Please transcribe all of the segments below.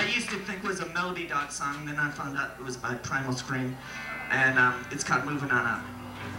used to think was a Melody Dog song, then I found out it was by Primal Scream, and it's called Moving On Up.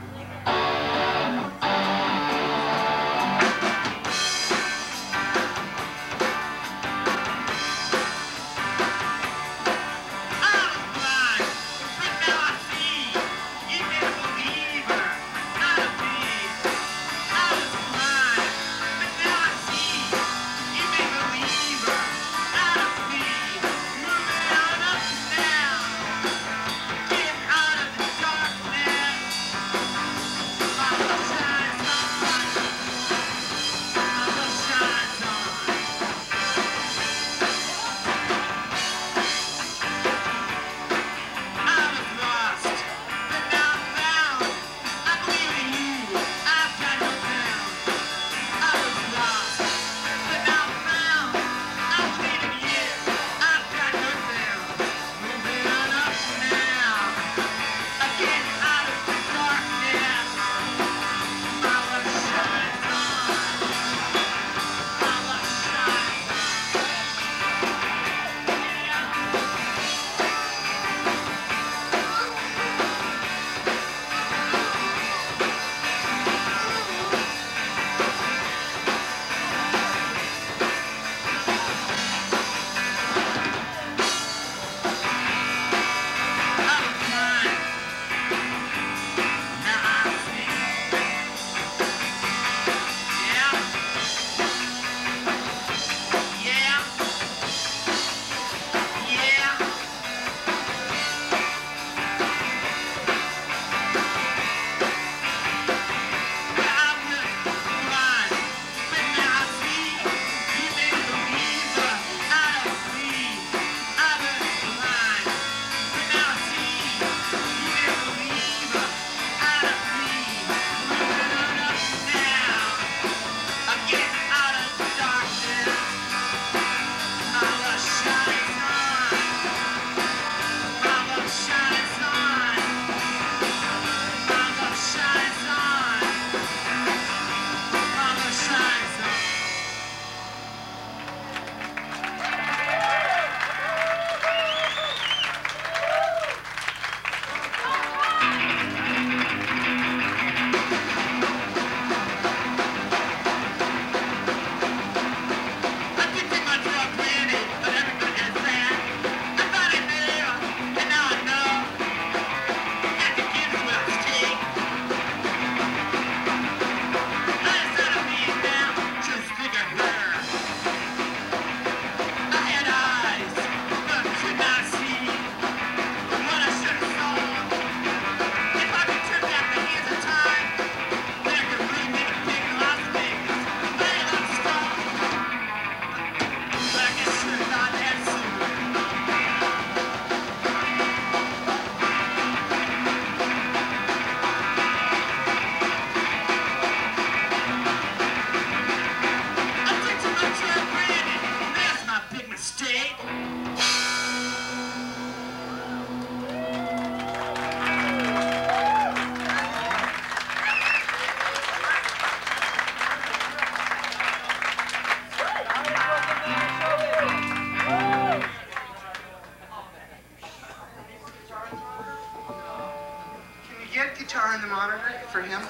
Guitar in the monitor for him.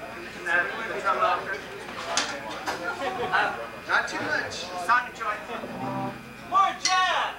Not too much. Sonic joint. More jazz!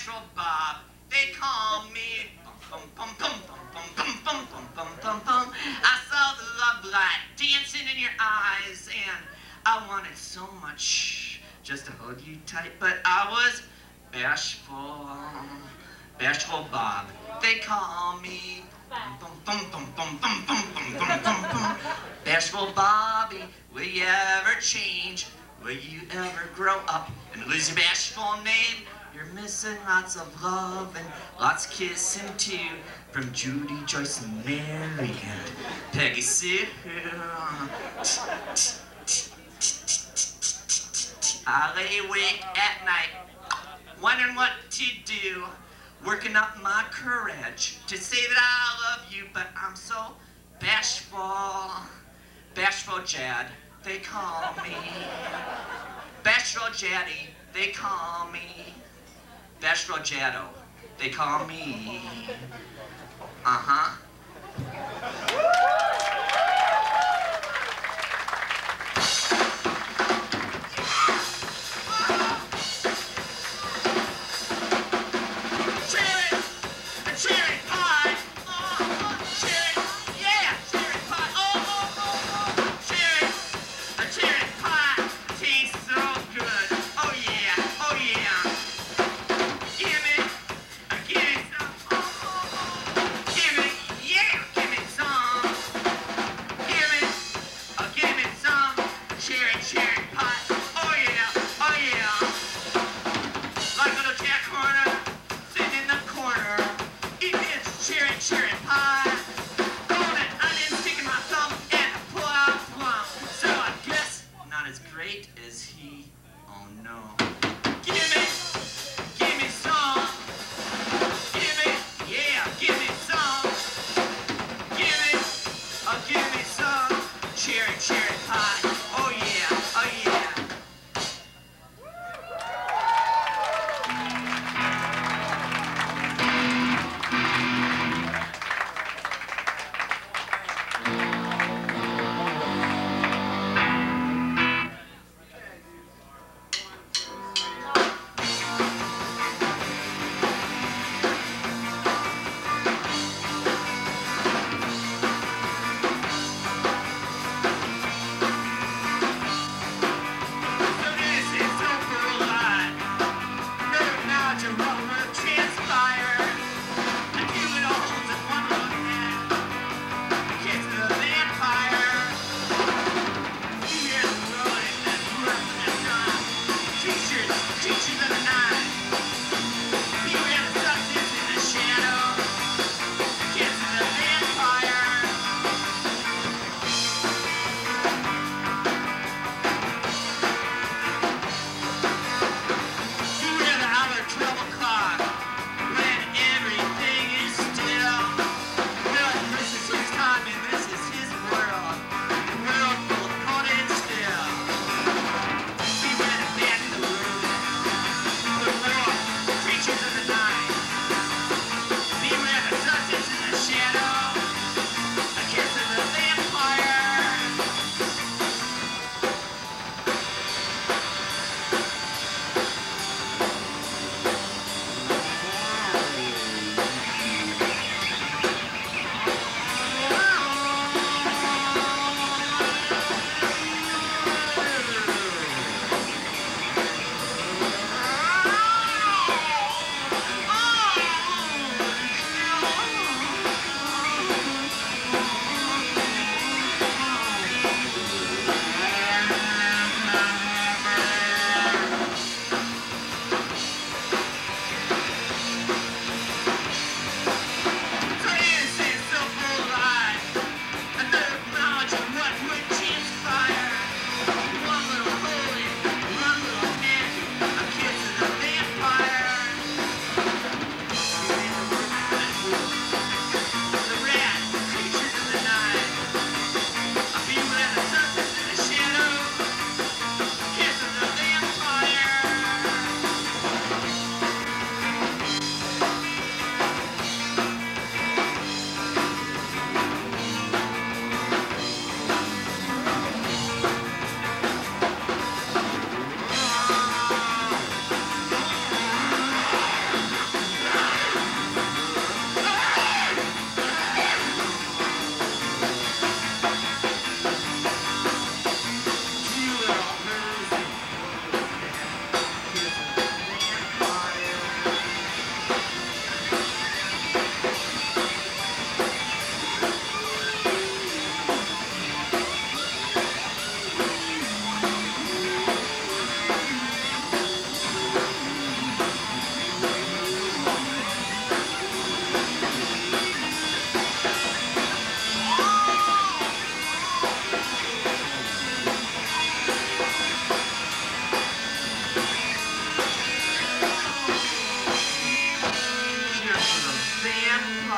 Bashful Bob, they call me. Bum, bum, bum, bum, bum, bum, bum, bum, bum, bum, bum. I saw the love light dancing in your eyes, and I wanted so much just to hold you tight, but I was bashful. Bashful Bob, they call me. Bum, bum, bum, bum, bum, bum, bum, bum, bum, bum. Bashful Bobby, will you ever change? Will you ever grow up and lose your bashful name? You're missing lots of love and lots of kissing too, from Judy, Joyce, and Mary, and Peggy Sue. I lay awake at night, wondering what to do, working up my courage to say that I love you, but I'm so bashful. Bashful Jad, they call me. Bashful Jaddy, they call me. Bashful Jaddo, they call me. Uh-huh.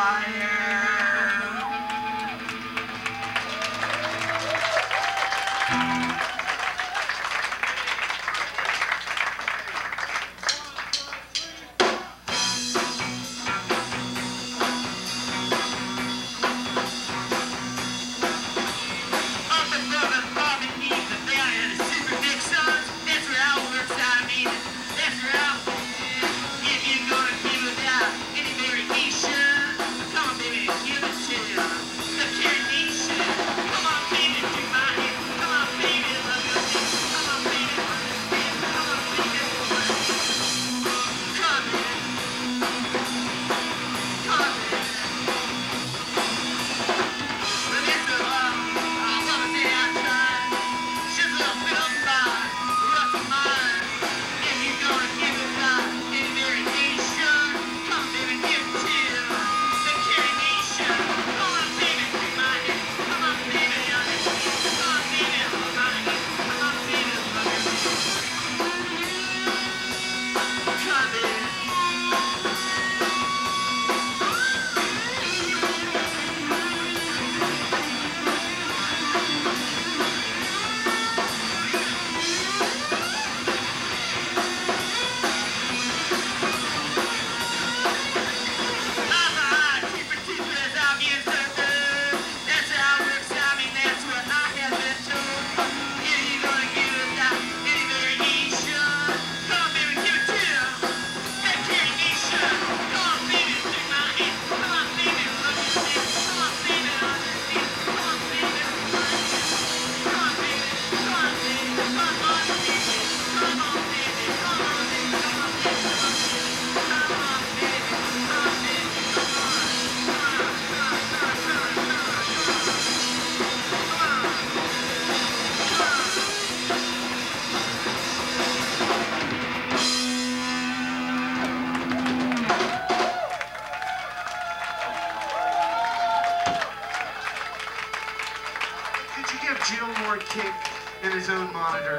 Kick in his own monitor.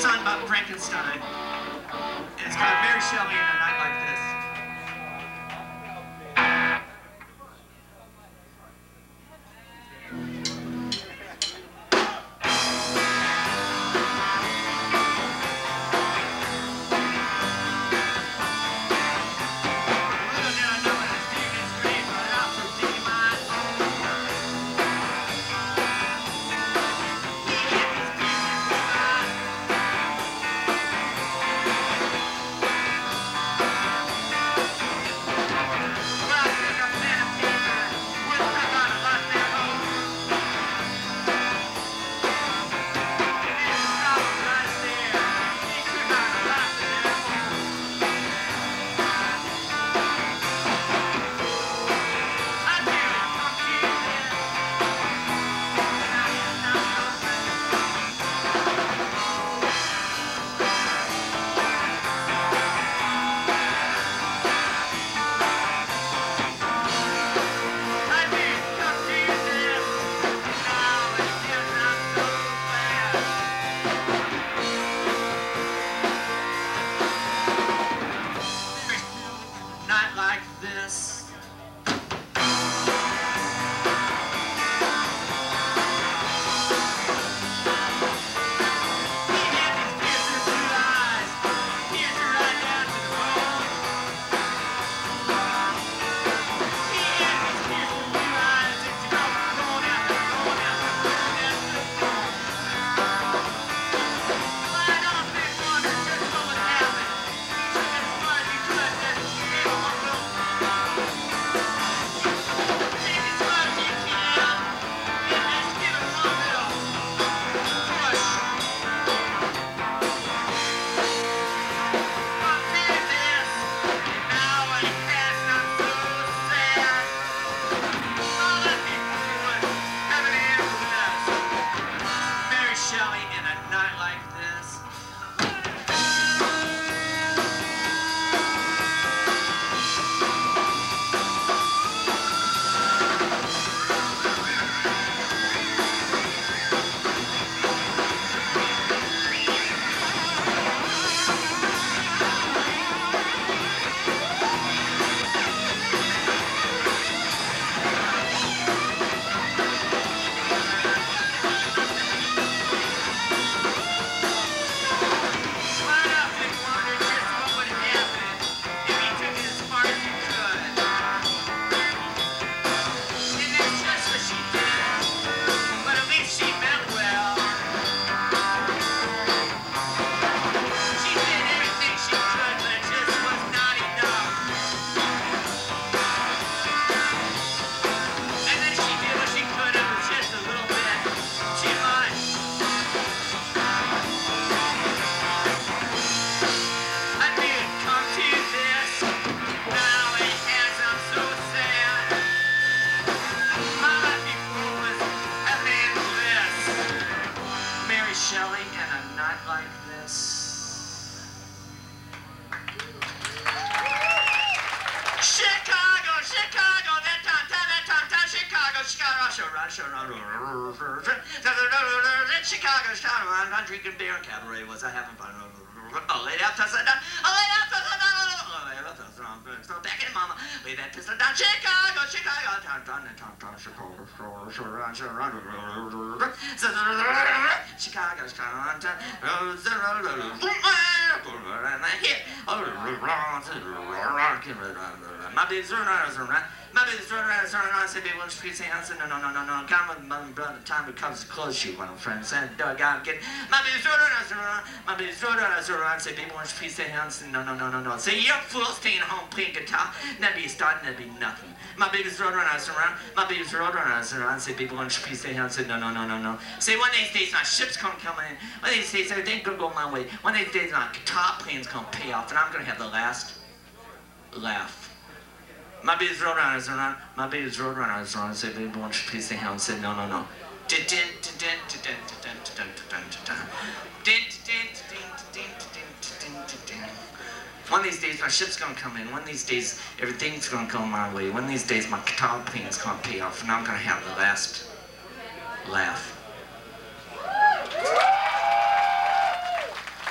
song about Frankenstein. And it's called Mary Shelley in a Night Like This. Chicago, I'm drinking beer and cabaret was I having fun. Oh, lay that pistol down. Oh, lay that pistol down. Oh, lay that pistol down. So back in, mama. Lay that pistol down. Chicago, Chicago. Chicago, my baby's running. My baby's running around. I said, baby, why don't you please say, no. Come on, time to comes to close shoot, my friend. Said, I got get. My baby's running around. My baby's running around. I said, baby, why don't you please say, no. Say, you're fool, staying home playing guitar. That'd be starting, that'd be nothing. My baby's running around. My baby's running around. I said, baby, why don't you please say, no. Say, one of these days, my ship's gonna come in. One of these days, everything's gonna go my way. One of these days, my guitar playing's gonna pay off, and I'm gonna have the last laugh. My baby's road runners around. My baby's road runners around. I said, baby, why don't you please say how? I said, no. One of these days, my ship's gonna come in. One of these days, everything's gonna go my way. One of these days, my guitar playing's gonna pay off, and I'm gonna have the last laugh.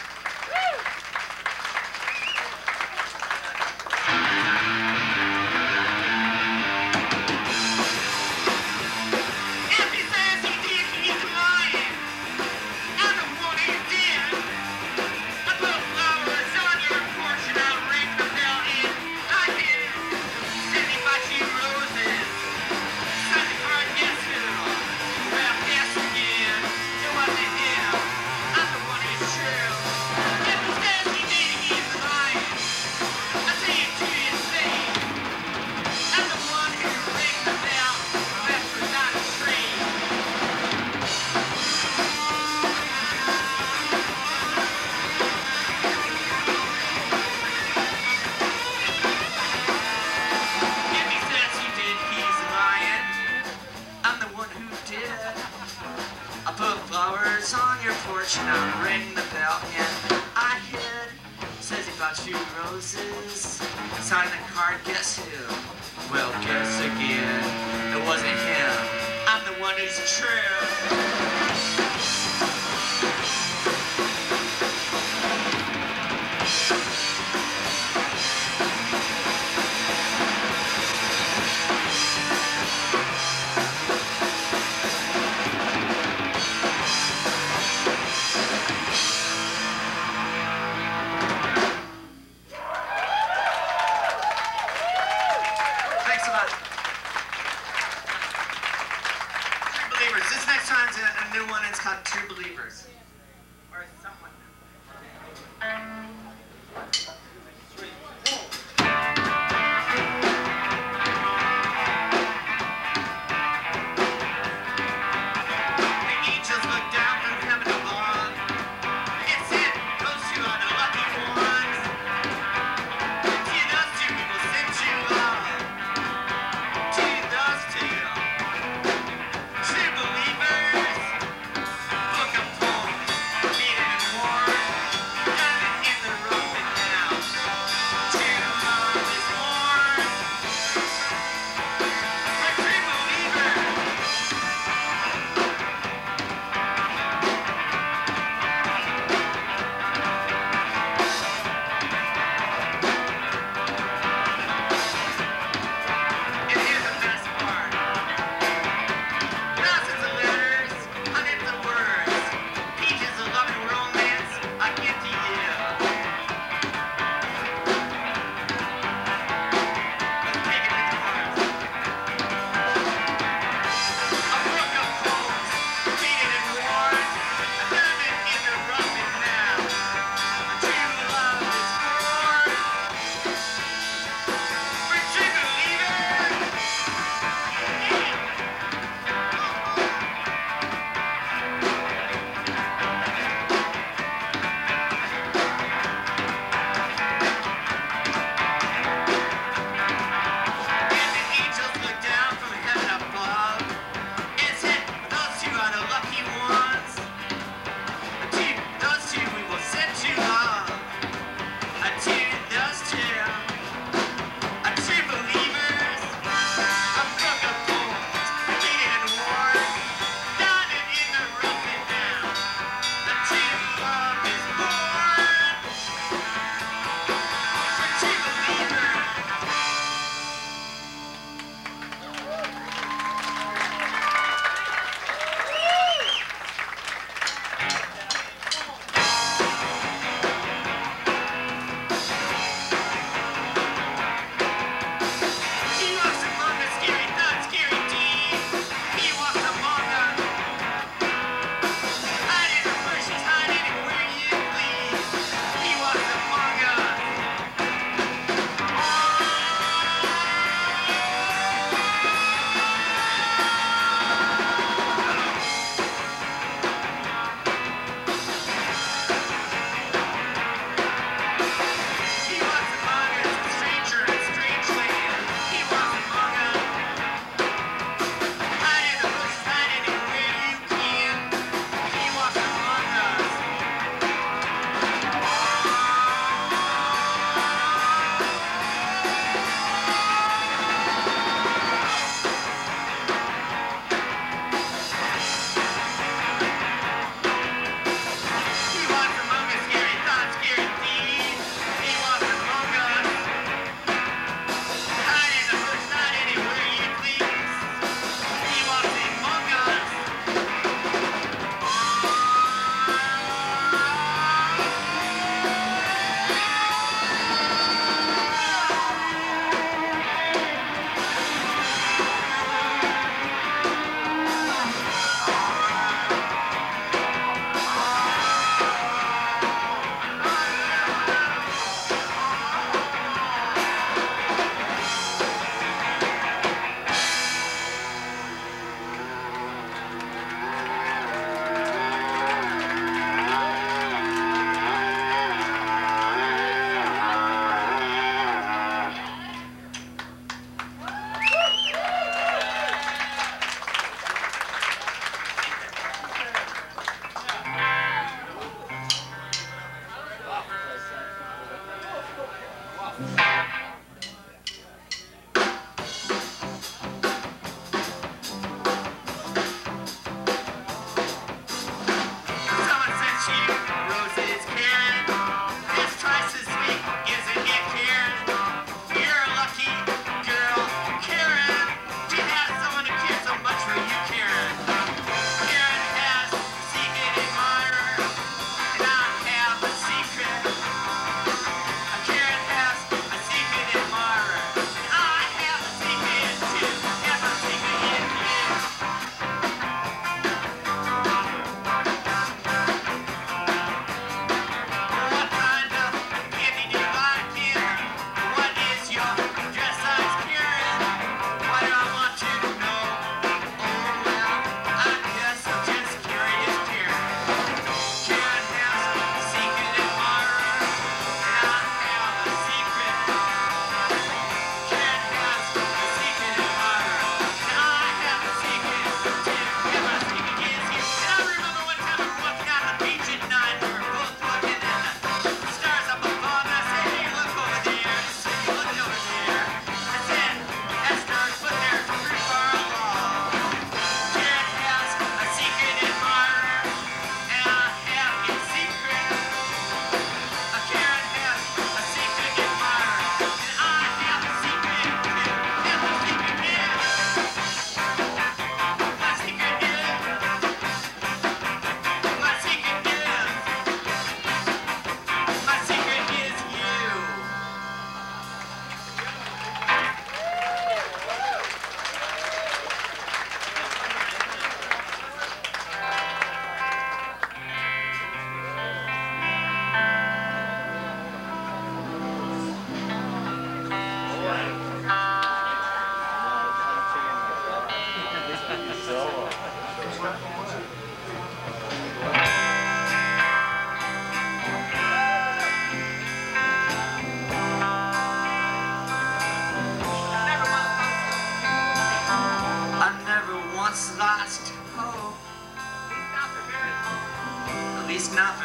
roses. Signing the card, guess who? Well, guess again. It wasn't him. I'm the one who's true. This next one's a new one. It's called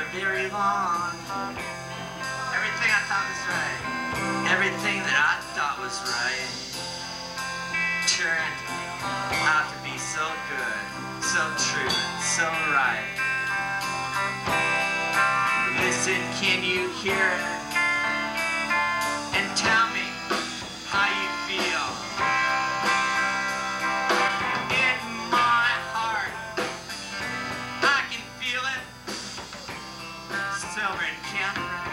very long. Everything I thought was right, everything that I thought was right, turned out to be so good, so true, so right. Listen, can you hear it? And tell me how you feel. In my heart, I can feel it. Silver and Catherine.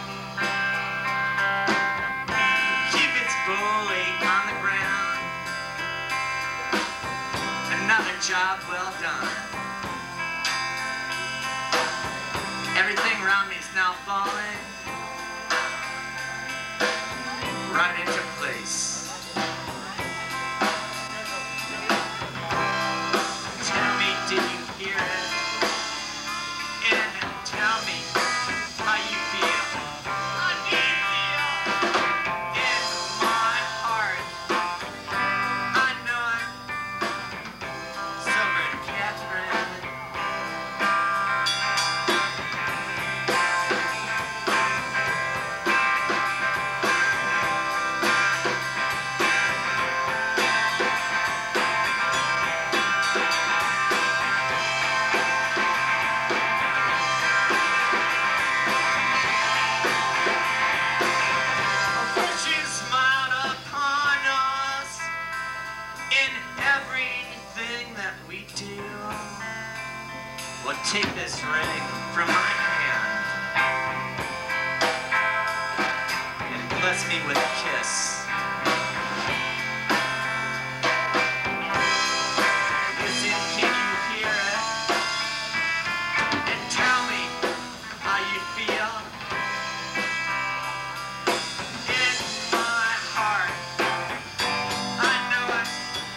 Cupid's bully on the ground. Another job well done. Everything around me is now falling right into place. Tell me, did you hear it? And tell me how you feel. How do you feel? In my heart, I know it. Silver and Catherine. Well, take this ring from my hand and bless me with a kiss. Listen, can you hear it? And tell me how you feel. In my heart, I know it.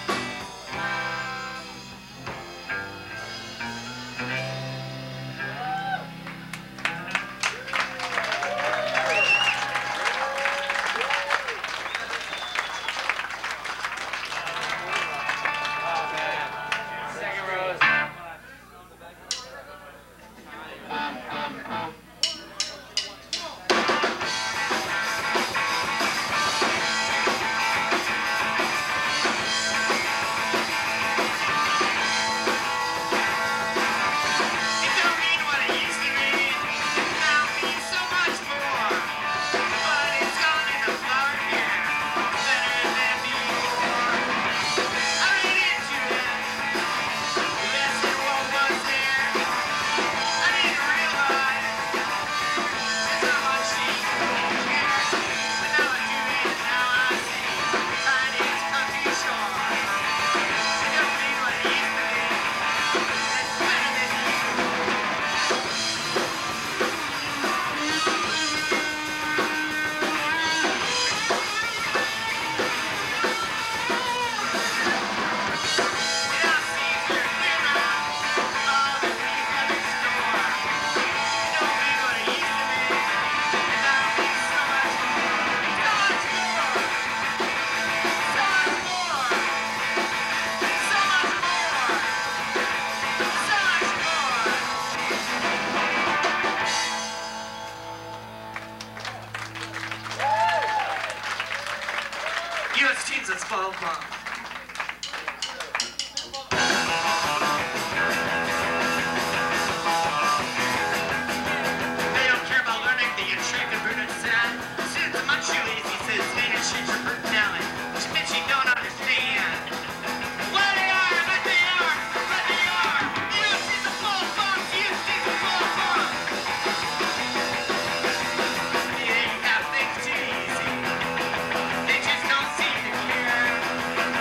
U.S. teams at 12 o'clock. They don't care about learning the intrigue of Brunet's sad. Students are much too easy, says Danish shapes your personality, which means you don't understand. What they are, what they are, what they are. U.S. teams at 12 o'clock, U.S. teams at 12 o'clock. Yeah, you have things too easy. They just don't seem to care.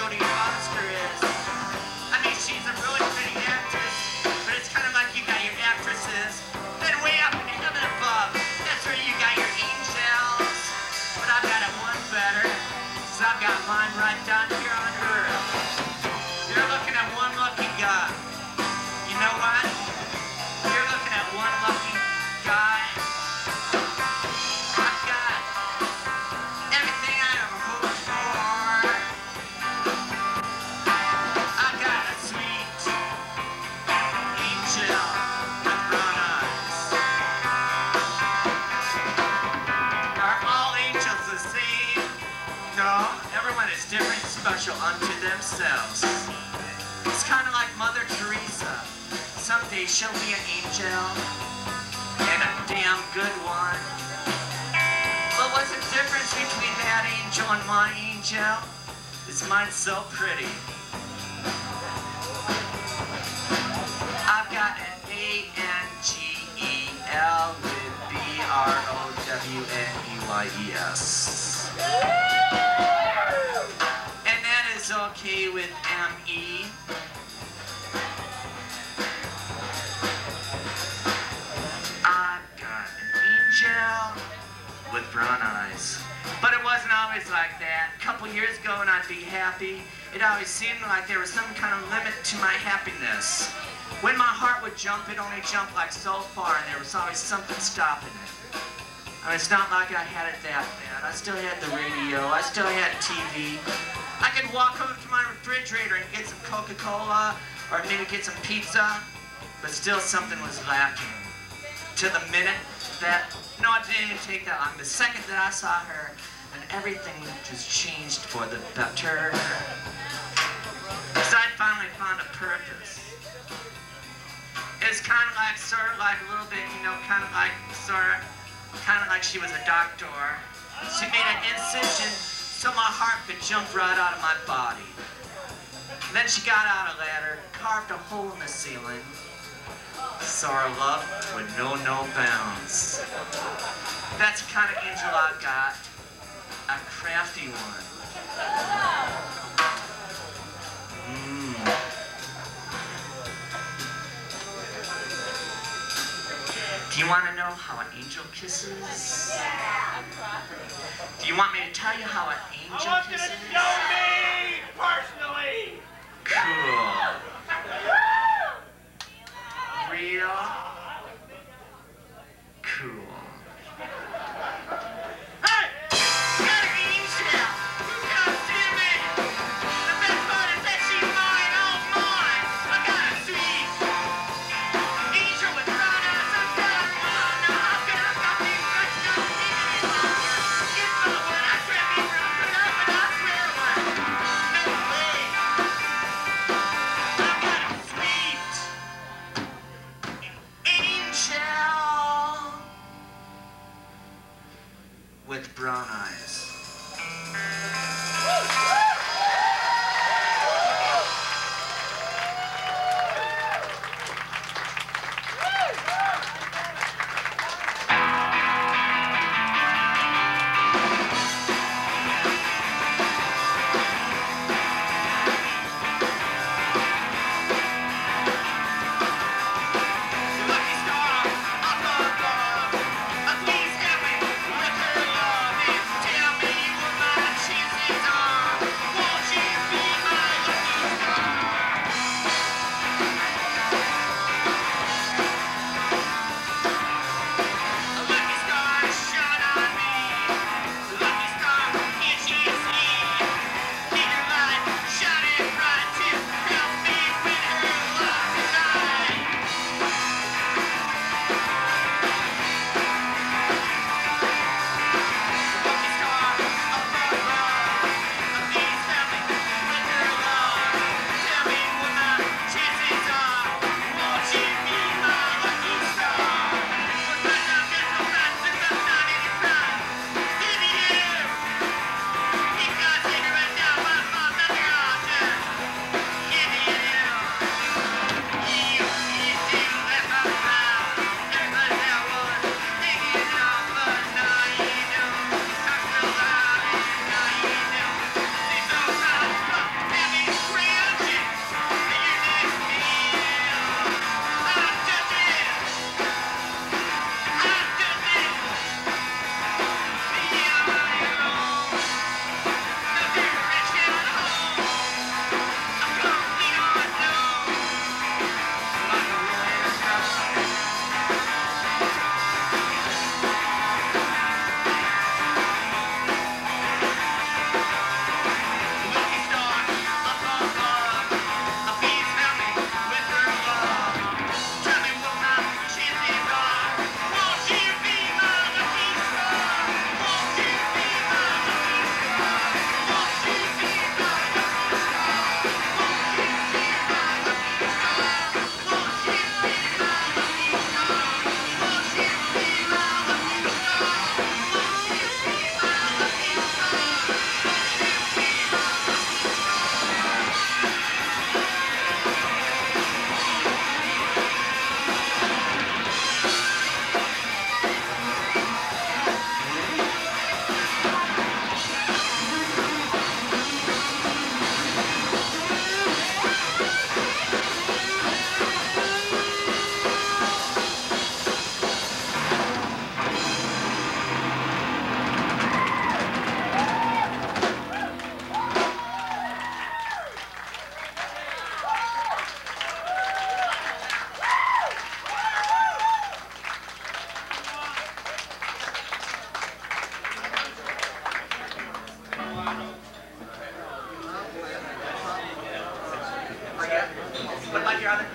Jody Urbati-Moore is. I mean, she's a really pretty actress, but it's kind of like you got your actresses. Then way up in heaven above, that's where you got your angels. But I've got it one better, 'cause I've got mine right down here on earth. You're looking at one lucky guy. You know what? You're looking at one lucky guy. I've got everything I ever hoped for. I got a sweet angel with brown eyes. Are all angels the same? No, everyone is different, special unto themselves. It's kind of like Mother Teresa. Someday she'll be an angel, and a damn good one. But what's the difference between that angel and my angel? Is mine so pretty? I've got an A-N-G-E-L with B-R-O-W-N-E-Y-E-S. And that is okay with M-E. I've got an angel with brown eyes. But it wasn't always like that. A couple years ago when I'd be happy, it always seemed like there was some kind of limit to my happiness. When my heart would jump, it only jumped like so far, and there was always something stopping it. I mean, it's not like I had it that bad. I still had the radio, I still had TV. I could walk over to my refrigerator and get some Coca-Cola, or maybe get some pizza, but still something was lacking. To the minute that, no, it didn't even take that long. The second that I saw her, and everything just changed for the better. So I finally found a purpose. It's kind of like, sort of like a little bit, you know, kind of like she was a doctor. She made an incision so my heart could jump right out of my body. And then she got out a ladder, carved a hole in the ceiling, so our love would know no bounds. That's the kind of angel I've got. A crafty one. Do you want to know how an angel kisses? Do you want me to tell you how an angel kisses? I want you to show me personally. Cool. Real. Cool. Hey! You got an angel! God damn it! The best part is that she's mine, all mine! I got a sweet angel with brown eyes. I'm done. Oh no, how could I stop being such a anymore? It's over. I can't be broken up, and I swear one. your other?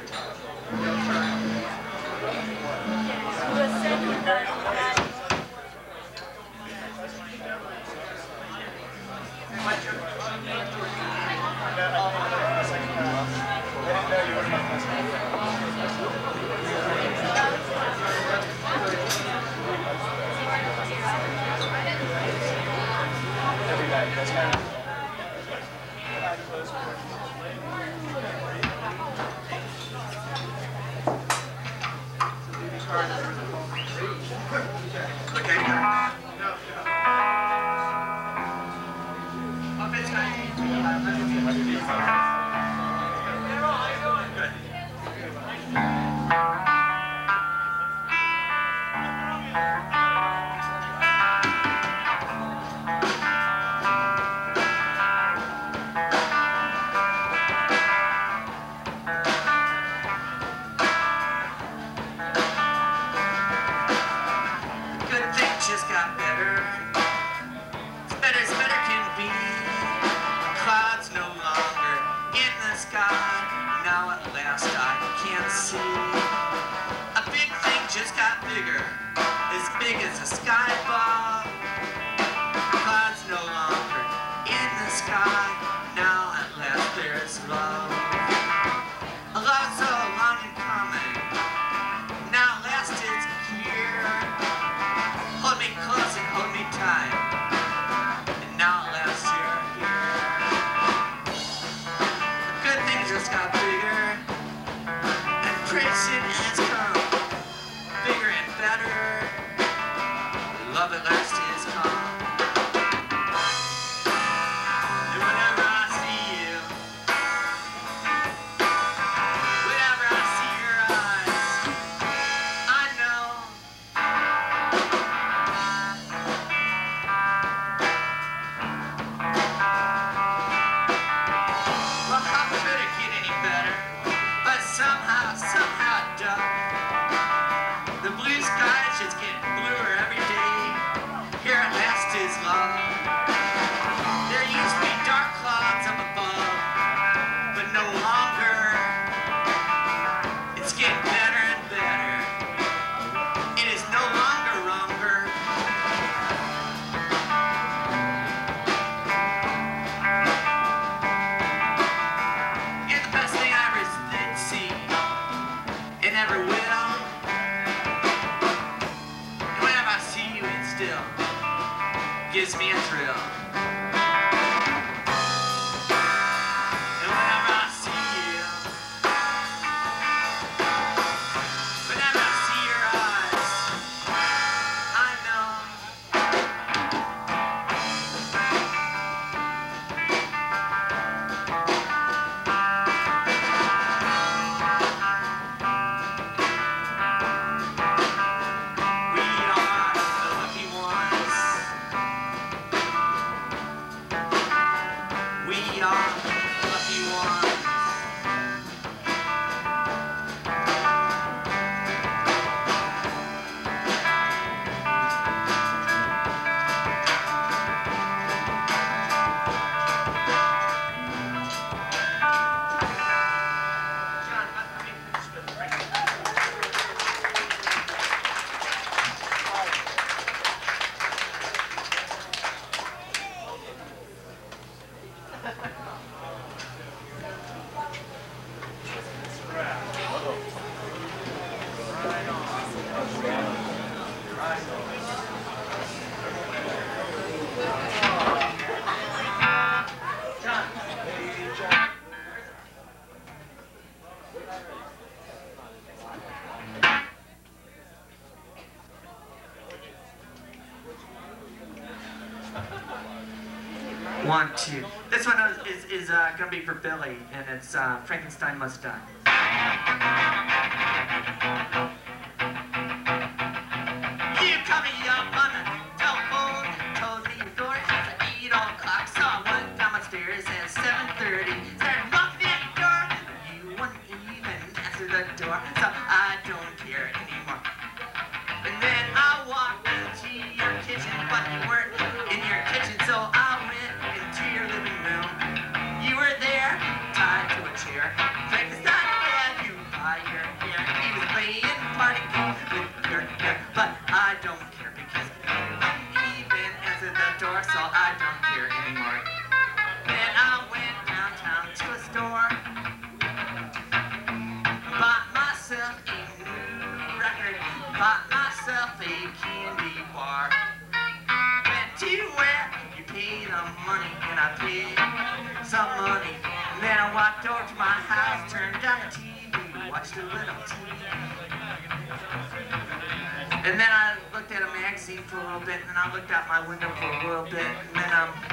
Gives me a thrill. And whenever I see you, whenever I see your eyes, I know. We are the lucky ones. We are the lucky ones. One, two. This one is gonna be for Billy, and it's Frankenstein Must Die. You called me up on the telephone and told me your door has an 8 o'clock. So I went down my stairs at 7:30, started knocking at the door, but you wouldn't even answer the door, so I don't care anymore. And then I walked into your kitchen, but you weren't in your kitchen, so I went into your living room. You were there, tied to a chair. Frankenstein, funny. And then I walked over to my house, turned on the TV, watched a little TV. And then I looked at a magazine for a little bit, and then I looked out my window for a little bit, and then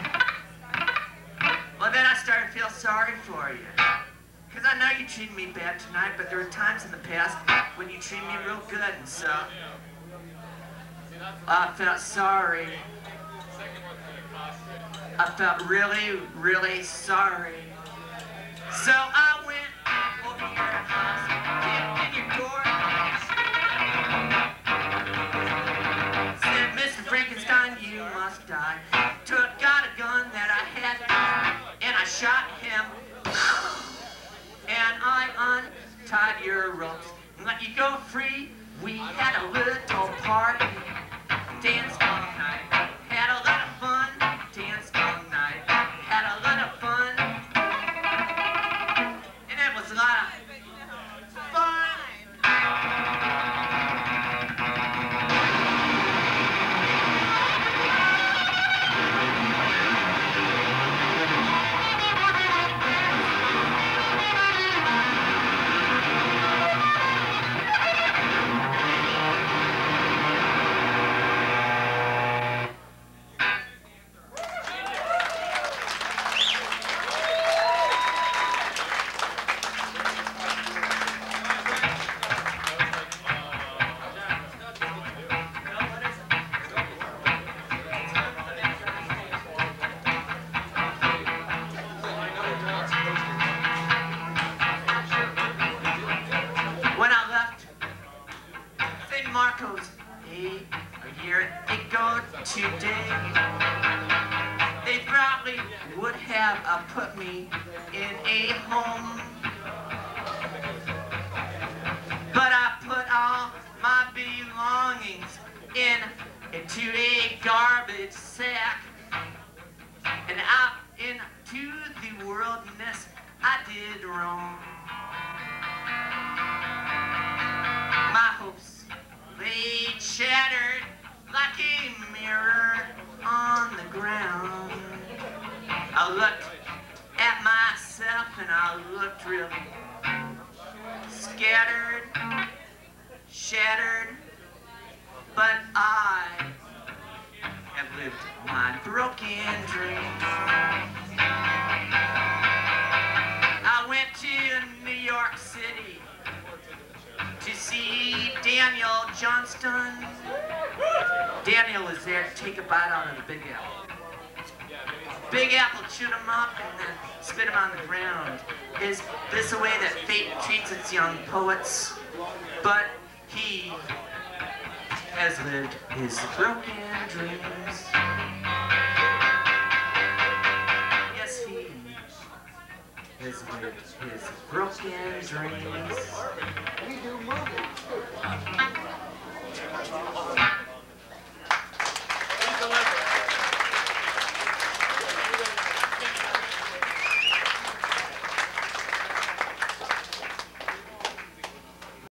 well, then I started to feel sorry for you. Because I know you treated me bad tonight, but there were times in the past when you treated me real good, and so I felt sorry. I felt really, really sorry. So I went over to your house, kicked in your door, said, Mr. Frankenstein, you must die. Got a gun that I had, and I shot him, and I untied your ropes and let you go free. We had a little party, danced all night, had a lot of fun, danced all night, had a lot of fun, and it was a lot of fun. When I left St. Marcos a year ago today, they probably would have put me in a home. But I put all my belongings into a garbage sack, and out into the wilderness I did roam. My hopes lay shattered like a mirror on the ground. I looked at myself and I looked really scattered, shattered, but I have lived my broken dreams. I went to New York City to see Daniel Johnston. Daniel was there to take a bite out of the Big Apple. Big Apple chewed him up and then spit him on the ground. Is this the way that fate treats its young poets? But he has lived his broken dreams. Yes, he has lived his broken dreams. We do movies.